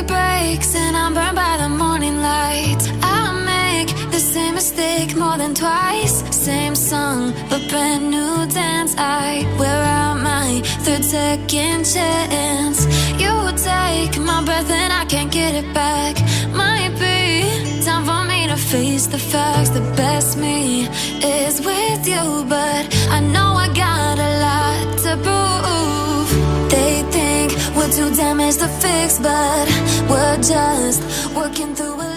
day breaks and I'm burned by the morning light. I make the same mistake more than twice. Same song, but brand new dance. I wear out my third second chance. You take my breath and I can't get it back. Might be time for me to face the facts. The best me is with you, but I know I got a lot to prove. They think we're too damaged to fix, but we're just working through it.